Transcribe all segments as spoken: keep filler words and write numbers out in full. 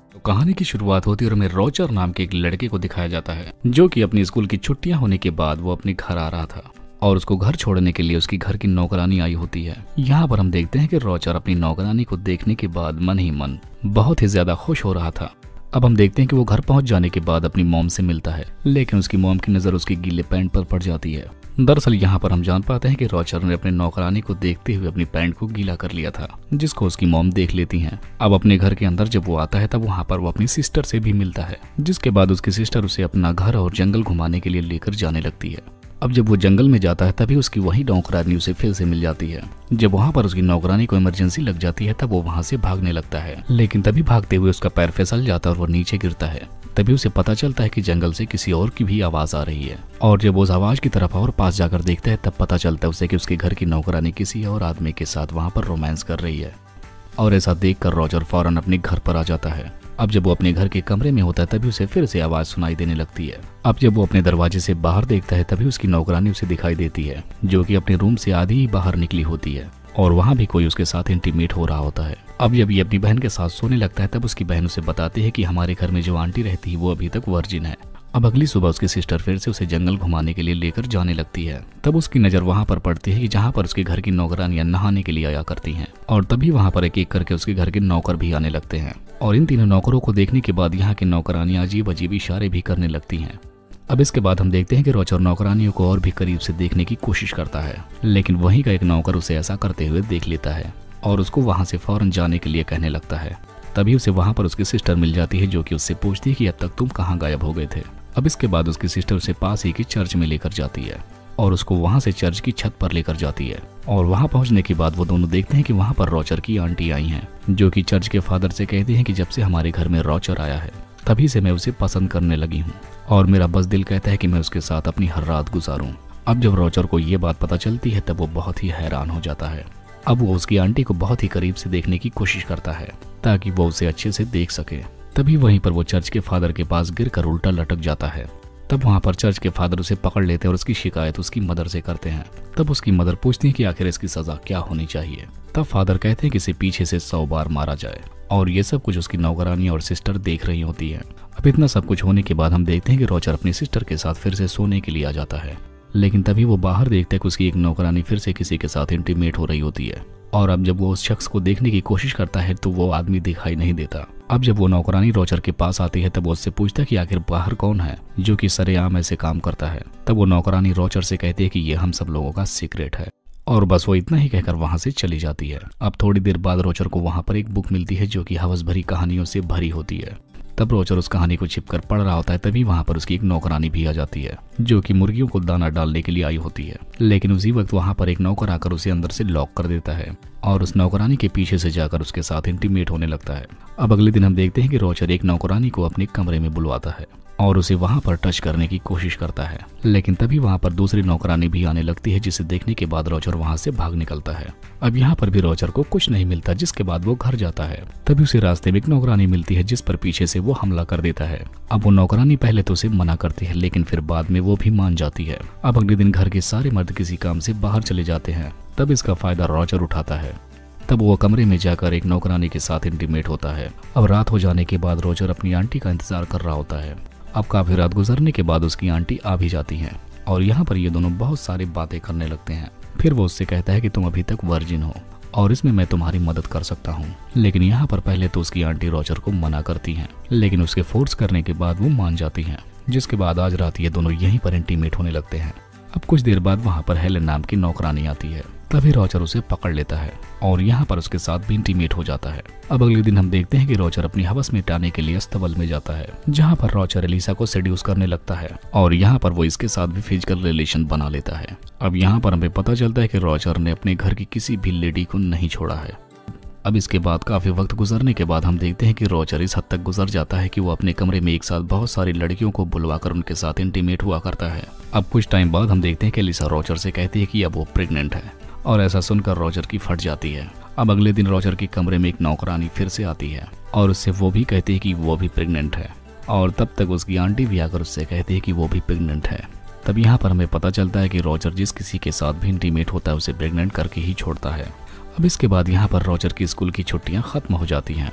तो कहानी की शुरुआत होती है और हमें रॉजर नाम के एक लड़के को दिखाया जाता है जो कि अपनी स्कूल की छुट्टियां होने के बाद वो अपने घर आ रहा था और उसको घर छोड़ने के लिए उसकी घर की नौकरानी आई होती है। यहाँ पर हम देखते हैं कि रॉजर अपनी नौकरानी को देखने के बाद मन ही मन बहुत ही ज्यादा खुश हो रहा था। अब हम देखते हैं कि वो घर पहुंच जाने के बाद अपनी मॉम से मिलता है, लेकिन उसकी मॉम की नजर उसके गीले पैंट पर पड़ जाती है। दरअसल यहाँ पर हम जान पाते हैं कि रॉजर ने अपने नौकरानी को देखते हुए अपनी पैंट को गीला कर लिया था, जिसको उसकी मॉम देख लेती हैं। अब अपने घर के अंदर जब वो आता है तब वहाँ पर वो अपनी सिस्टर से भी मिलता है, जिसके बाद उसकी सिस्टर उसे अपना घर और जंगल घुमाने के लिए लेकर जाने लगती है। अब जब वो जंगल में जाता है तभी उसकी वही नौकरानी उसे फिर से मिल जाती है। जब वहाँ पर उसकी नौकरानी को इमरजेंसी लग जाती है तब वो वहाँ से भागने लगता है, लेकिन तभी भागते हुए उसका पैर फिसल जाता है और वो नीचे गिरता है। तभी उसे पता चलता है कि जंगल से किसी और की भी आवाज आ रही है और जब वो उस आवाज की तरफ और पास जाकर देखता है तब पता चलता है उसे कि उसके घर की नौकरानी किसी और आदमी के साथ वहाँ पर रोमांस कर रही है। और ऐसा देखकर रॉजर फौरन अपने घर पर आ जाता है। अब जब वो अपने घर के कमरे में होता है तभी उसे फिर से आवाज सुनाई देने लगती है। अब जब वो अपने दरवाजे से बाहर देखता है तभी उसकी नौकरानी उसे दिखाई देती है, जो कि अपने रूम से आधी ही बाहर निकली होती है और वहाँ भी कोई उसके साथ इंटीमेट हो रहा होता है। अब जब ये अपनी बहन के साथ सोने लगता है तब उसकी बहन उसे बताती है कि हमारे घर में जो आंटी रहती है वो अभी तक वर्जिन है। अब अगली सुबह उसकी सिस्टर फिर से उसे जंगल घुमाने के लिए लेकर जाने लगती है। तब उसकी नजर वहां पर पड़ती है कि जहां पर उसके घर की नौकरानियां नहाने के लिए आया करती हैं और तभी वहां पर एक एक करके उसके घर के नौकर भी आने लगते हैं और इन तीनों नौकरों को देखने के बाद यहाँ की नौकरानियां अजीब अजीब इशारे भी करने लगती हैं। अब इसके बाद हम देखते हैं कि रॉजर नौकरानियों को और भी करीब से देखने की कोशिश करता है, लेकिन वहीं का एक नौकर उसे ऐसा करते हुए देख लेता है और उसको वहां से फौरन जाने के लिए कहने लगता है। तभी उसे वहां पर उसकी सिस्टर मिल जाती है, जो कि उससे पूछती है कि अब तक तुम कहाँ गायब हो गए थे। अब इसके बाद उसकी सिस्टर उसे पास ही की चर्च में लेकर जाती है और उसको वहां से चर्च की छत पर लेकर जाती है और वहां पहुंचने के बाद वो दोनों देखते हैं कि वहां पर रॉजर की आंटी आई हैं, जो कि चर्च के फादर से कहती हैं कि जब से हमारे घर में रॉजर आया है तभी से मैं उसे पसंद करने लगी हूँ और मेरा बस दिल कहता है कि मैं उसके साथ अपनी हर रात गुजारूं। अब जब रॉजर को ये बात पता चलती है तब वो बहुत ही हैरान हो जाता है। अब वो उसकी आंटी को बहुत ही करीब से देखने की कोशिश करता है ताकि वो उसे अच्छे से देख सके। तभी वहीं पर वो चर्च के फादर के पास गिरकर उल्टा लटक जाता है। तब वहां पर चर्च के फादर उसे पकड़ लेते हैं और उसकी शिकायत उसकी मदर से करते हैं। तब उसकी मदर पूछती है कि आखिर इसकी सजा क्या होनी चाहिए। तब फादर कहते हैं कि इसे पीछे से सौ बार मारा जाए और ये सब कुछ उसकी नौकरानी और सिस्टर देख रही होती है। अब इतना सब कुछ होने के बाद हम देखते हैं कि रॉजर अपनी सिस्टर के साथ फिर से सोने के लिए आ जाता है, लेकिन तभी वो बाहर देखता है कि उसकी एक नौकरानी फिर से किसी के साथ इंटीमेट हो रही होती है और अब जब वो उस शख्स को देखने की कोशिश करता है तो वो आदमी दिखाई नहीं देता। अब जब वो नौकरानी रॉजर के पास आती है तब वो उससे पूछता है कि आखिर बाहर कौन है जो कि सरेआम ऐसे काम करता है। तब वो नौकरानी रॉजर से कहती है कि ये हम सब लोगों का सीक्रेट है और बस वो इतना ही कहकर वहां से चली जाती है। अब थोड़ी देर बाद रॉजर को वहां पर एक बुक मिलती है जो कि हवस भरी कहानियों से भरी होती है। तब रॉजर उस कहानी को छिपकर पढ़ रहा होता है तभी वहां पर उसकी एक नौकरानी भी आ जाती है, जो कि मुर्गियों को दाना डालने के लिए आई होती है। लेकिन उसी वक्त वहां पर एक नौकर आकर उसे अंदर से लॉक कर देता है और उस नौकरानी के पीछे से जाकर उसके साथ इंटीमेट होने लगता है। अब अगले दिन हम देखते हैं कि रॉजर एक नौकरानी को अपने कमरे में बुलवाता है और उसे वहां पर टच करने की कोशिश करता है, लेकिन तभी वहां पर दूसरी नौकरानी भी आने लगती है, जिसे देखने के बाद रॉजर वहां से भाग निकलता है। अब यहाँ पर भी रॉजर को कुछ नहीं मिलता, जिसके बाद वो घर जाता है। तभी उसे रास्ते में एक नौकरानी मिलती है जिस पर पीछे से वो हमला कर देता है। अब वो नौकरानी पहले तो उसे मना करती है, लेकिन फिर बाद में वो भी मान जाती है। अब अगले दिन घर के सारे मर्द किसी काम से बाहर चले जाते हैं, तब इसका फायदा रॉजर उठाता है। तब वो कमरे में जाकर एक नौकरानी के साथ इंटीमेट होता है। अब रात हो जाने के बाद रॉजर अपनी आंटी का इंतजार कर रहा होता है। अब काफी रात गुजरने के बाद उसकी आंटी आ भी जाती हैं और यहाँ पर ये दोनों बहुत सारी बातें करने लगते हैं। फिर वो उससे कहता है कि तुम अभी तक वर्जिन हो और इसमें मैं तुम्हारी मदद कर सकता हूँ। लेकिन यहाँ पर पहले तो उसकी आंटी रॉजर को मना करती हैं, लेकिन उसके फोर्स करने के बाद वो मान जाती हैं, जिसके बाद आज रात ये दोनों यहीं पर इंटीमेट होने लगते हैं। अब कुछ देर बाद वहाँ पर हेलेन नाम की नौकरानी आती है। तभी रॉजर उसे पकड़ लेता है और यहाँ पर उसके साथ भी इंटीमेट हो जाता है। अब अगले दिन हम देखते हैं कि रॉजर अपनी हवस में टाने के लिए अस्तबल में जाता है, जहाँ पर रॉजर एलिसा को सेड्यूस करने लगता है और यहाँ पर वो इसके साथ भी फिजिकल रिलेशन बना लेता है। अब यहाँ पर हमें पता चलता है कि रॉजर ने अपने घर की किसी भी लेडी को नहीं छोड़ा है। अब इसके बाद काफी वक्त गुजरने के बाद हम देखते हैं कि रॉजर इस हद तक गुजर जाता है कि वो अपने कमरे में एक साथ बहुत सारी लड़कियों को बुलवाकर उनके साथ इंटीमेट हुआ करता है। अब कुछ टाइम बाद हम देखते हैं कि एलिसा रॉजर से कहती है कि अब वो प्रेग्नेंट है और ऐसा सुनकर रॉजर की फट जाती है। अब अगले दिन रॉजर के कमरे में एक नौकरानी फिर से आती है और उससे वो भी कहती है कि वो भी प्रेग्नेंट है और तब तक उसकी आंटी भी आकर उससे कहती है कि वो भी प्रेग्नेंट है। तब यहाँ पर हमें पता चलता है कि रॉजर जिस किसी के साथ भी इंटीमेट होता है उसे प्रेग्नेंट करके ही छोड़ता है। अब इसके बाद यहाँ पर रॉजर की स्कूल की छुट्टियां खत्म हो जाती हैं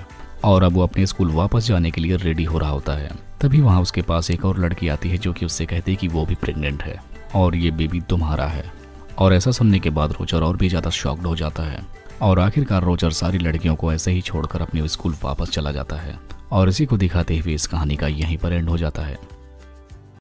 और अब वो अपने स्कूल वापस जाने के लिए रेडी हो रहा होता है। तभी वहाँ उसके पास एक और लड़की आती है जो कि उससे कहती है कि वो भी प्रेग्नेंट है और ये बेबी तुम्हारा है। और ऐसा सुनने के बाद रोजर और भी ज़्यादा शॉक्ड हो जाता है और आखिरकार रोजर सारी लड़कियों को ऐसे ही छोड़कर अपने स्कूल वापस चला जाता है। और इसी को दिखाते हुए इस कहानी का यहीं पर एंड हो जाता है।